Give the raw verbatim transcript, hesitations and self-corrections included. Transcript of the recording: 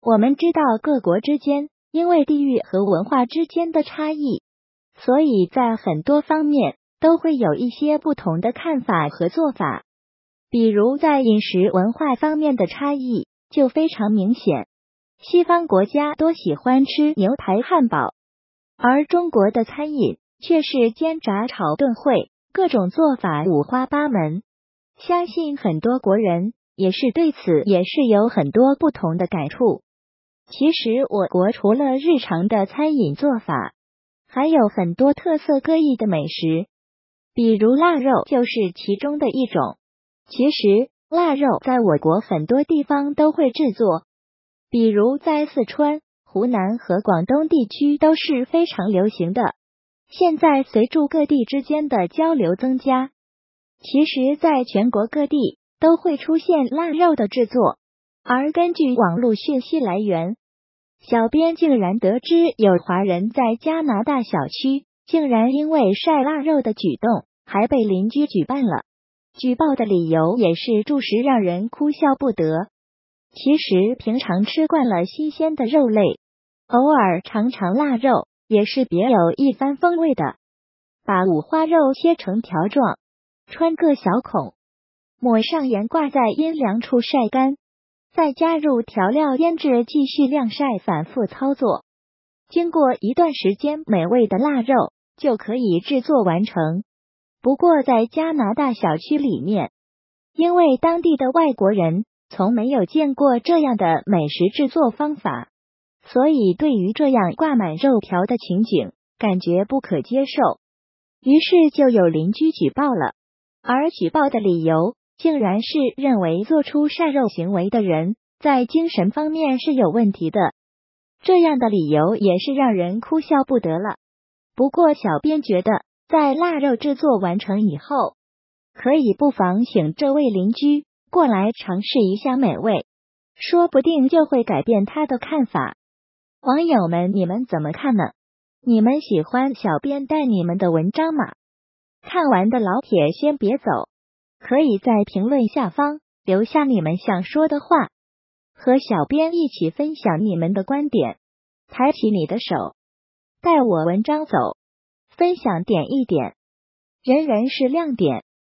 我们知道各国之间因为地域和文化之间的差异，所以在很多方面都会有一些不同的看法和做法。比如在饮食文化方面的差异就非常明显，西方国家多喜欢吃牛排汉堡，而中国的餐饮却是煎炸炒炖烩，各种做法五花八门。相信很多国人也是对此也是有很多不同的感触。其实我国除了日常的餐饮做法，还有很多特色各异的美食，比如腊肉就是其中的一种。其实腊肉在我国很多地方都会制作，比如在四川、湖南和广东地区都是非常流行的。现在随着各地之间的交流增加，其实在全国各地都会出现腊肉的制作。而根据网络讯息来源，小编竟然得知有华人在加拿大小区竟然因为晒腊肉的举动还被邻居举报了。举报的理由也是着实让人哭笑不得。其实平常吃惯了新鲜的肉类，偶尔尝尝腊肉也是别有一番风味的。把五花肉切成条状，穿个小孔，抹上盐挂在阴凉处晒干，再加入调料腌制，继续晾晒，反复操作。经过一段时间，美味的腊肉就可以制作完成。不过在加拿大小区里面，因为当地的外国人从没有见过这样的美食制作方法，所以对于这样挂满肉条的情景感觉不可接受，于是就有邻居举报了。而举报的理由竟然是认为做出晒肉行为的人在精神方面是有问题的，这样的理由也是让人哭笑不得了。不过小编觉得，在腊肉制作完成以后，可以不妨请这位邻居过来尝试一下美味，说不定就会改变他的看法。网友们，你们怎么看呢？你们喜欢小编带你们的文章吗？看完的老铁先别走，可以在评论下方留下你们想说的话，和小编一起分享你们的观点。抬起你的手，带我文章走，分享点一点，人人是亮点。